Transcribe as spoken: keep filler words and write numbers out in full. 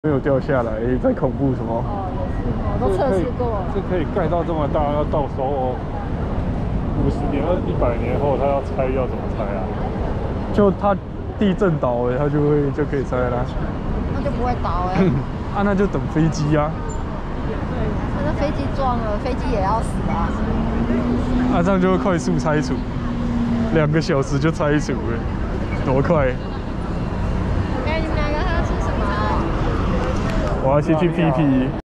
没有掉下来，在恐怖什么？ 哦，也是，我都测试过。 这可以盖到这么大，要到时候五十年、一百年后，他要拆要怎么拆啊？就它地震倒了，它就会就可以拆啦。 那就不会倒哎、欸。 啊，那就等飞机啊。 那飞机撞了，飞机也要死啊。 啊，这样就会快速拆除，两个小时就拆除了，多快！ 哎，你们两个要吃什么？ 我要先去 P P。